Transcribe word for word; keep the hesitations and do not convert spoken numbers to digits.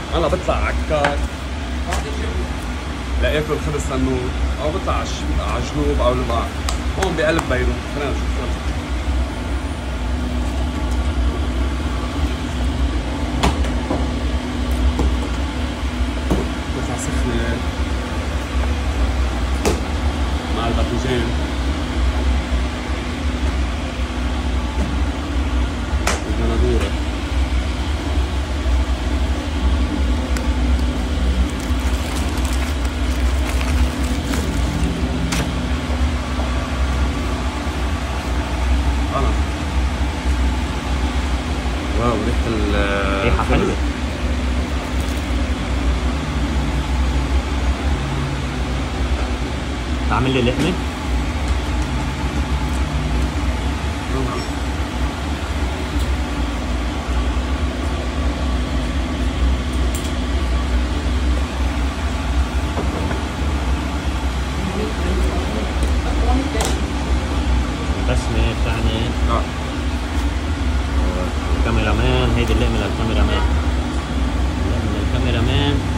انا بطلع عكار لاكل خبز تنور او بطلع على الجنوب او البحر هون بقلب بيروت. خلينا نشوف. قطعة سخنة مع الباذنجان والبندورة. واو ريحة ال ريحة حلوة. تعمل لي لقمة؟ البسمة بتاعني اه الكاميرا مان. هيدي اللقمة للكاميرا مان. اللقمة للكاميرا مان.